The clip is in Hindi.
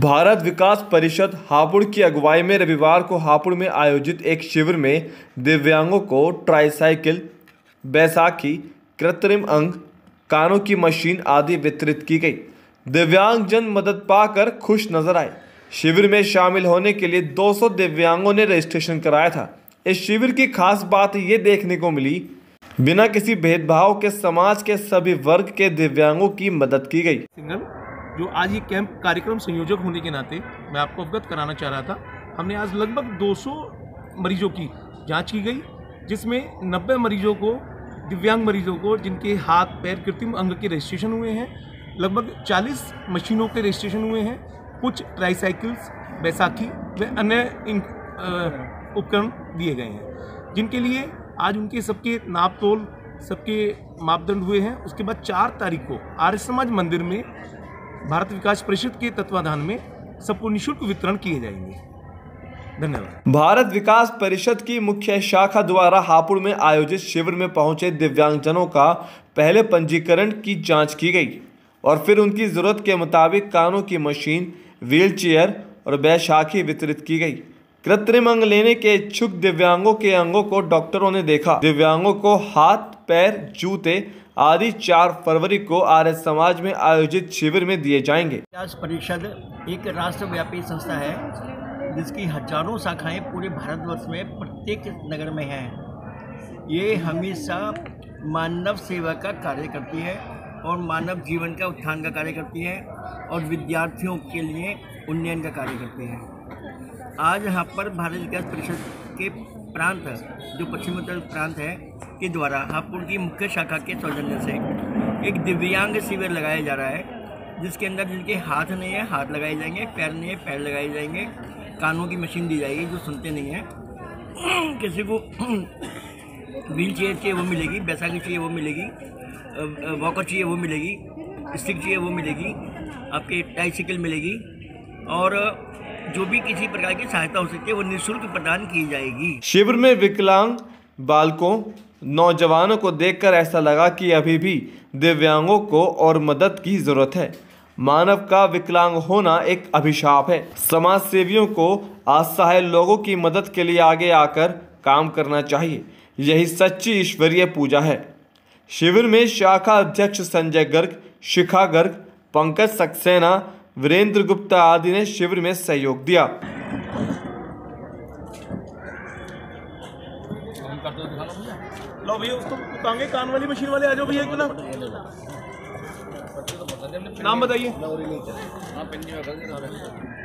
भारत विकास परिषद हापुड़ की अगुवाई में रविवार को हापुड़ में आयोजित एक शिविर में दिव्यांगों को ट्राईसाइकिल, बैसाखी, कृत्रिम अंग, कानों की मशीन आदि वितरित की गई। दिव्यांगजन मदद पाकर खुश नजर आए। शिविर में शामिल होने के लिए 200 दिव्यांगों ने रजिस्ट्रेशन कराया था। इस शिविर की खास बात ये देखने को मिली, बिना किसी भेदभाव के समाज के सभी वर्ग के दिव्यांगों की मदद की गई। जो आज ये कैंप कार्यक्रम संयोजक होने के नाते मैं आपको अवगत कराना चाह रहा था, हमने आज लगभग 200 मरीजों की जांच की गई, जिसमें 90 मरीजों को, दिव्यांग मरीजों को जिनके हाथ पैर कृत्रिम अंग के रजिस्ट्रेशन हुए हैं, लगभग 40 मशीनों के रजिस्ट्रेशन हुए हैं, कुछ ट्राईसाइकिल्स, बैसाखी व अन्य उपकरण दिए गए हैं, जिनके लिए आज उनके सबके नाप तोल, सबके मापदंड हुए हैं। उसके बाद 4 तारीख को आर्य समाज मंदिर में भारत विकास परिषद के तत्वाधान में सबको निःशुल्क वितरण किए जाएंगे। धन्यवाद। भारत विकास परिषद की मुख्य शाखा द्वारा हापुड़ में आयोजित शिविर में पहुंचे दिव्यांगजनों का पहले पंजीकरण की जांच की गई और फिर उनकी जरूरत के मुताबिक कानों की मशीन, व्हीलचेयर और बैसाखी वितरित की गई। कृत्रिम अंग लेने के इच्छुक दिव्यांगों के अंगों को डॉक्टरों ने देखा। दिव्यांगों को हाथ, पैर, जूते आदि 4 फरवरी को आर्य समाज में आयोजित शिविर में दिए जाएंगे। विकास परिषद एक राष्ट्रव्यापी संस्था है जिसकी हजारों शाखाएं पूरे भारतवर्ष में प्रत्येक नगर में हैं। ये हमेशा मानव सेवा का कार्य करती है और मानव जीवन का उत्थान का कार्य करती है और विद्यार्थियों के लिए उन्नयन का कार्य करती है। आज यहाँ पर भारत विकास परिषद के प्रांत, जो पश्चिम उत्तर प्रांत है, के द्वारा हापुड़ की मुख्य शाखा के सौजन्य से एक दिव्यांग शिविर लगाया जा रहा है, जिसके अंदर जिनके हाथ नहीं है हाथ लगाए जाएंगे, पैर नहीं है पैर लगाए जाएंगे, कानों की मशीन दी जाएगी जो सुनते नहीं हैं, किसी को व्हील चेयर चाहिए वो मिलेगी, बैसाखी चाहिए वो मिलेगी, वॉकर चाहिए वो मिलेगी, स्टिक चाहिए वो मिलेगी, आपके ट्राईसाइकिल मिलेगी और जो भी किसी प्रकार की सहायता हो सकती है वो निःशुल्क प्रदान की जाएगी। शिविर में विकलांग बालकों, नौजवानों को देखकर ऐसा लगा कि अभी भी दिव्यांगों को और मदद की जरूरत है। मानव का विकलांग होना एक अभिशाप है। समाज सेवियों को असहाय लोगों की मदद के लिए आगे आकर काम करना चाहिए। यही सच्ची ईश्वरीय पूजा है। शिविर में शाखा अध्यक्ष संजय गर्ग, शिखा गर्ग, पंकज सक्सेना, वीरेंद्र गुप्ता आदि ने शिविर में सहयोग दिया। लो भैया, उसको टांगे कान वाली मशीन वाले आ जाओ भैया, क्यों ना नाम बताइए।